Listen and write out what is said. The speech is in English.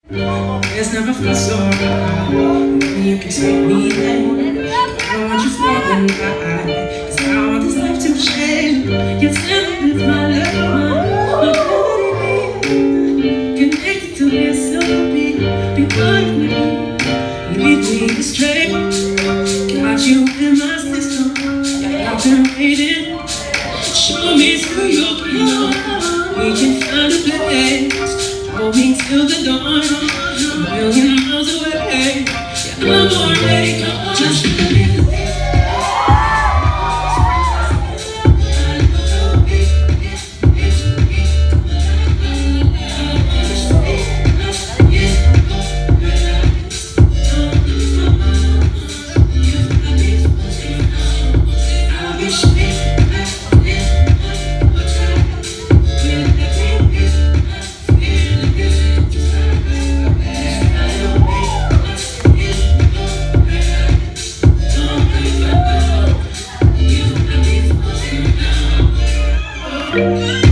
It's never felt so right. Maybe you can take me there. I don't want you falling by. Cause I want this life to change. You're tempted with my love. Connected to your soul. Be good with me. Lead me straight. Got you in my system. Yeah, I've been waiting. Show me through your love. We can find a place. Hold me till the dawn, a million miles away. Yeah, I'm already gone. Just believe. Thank you.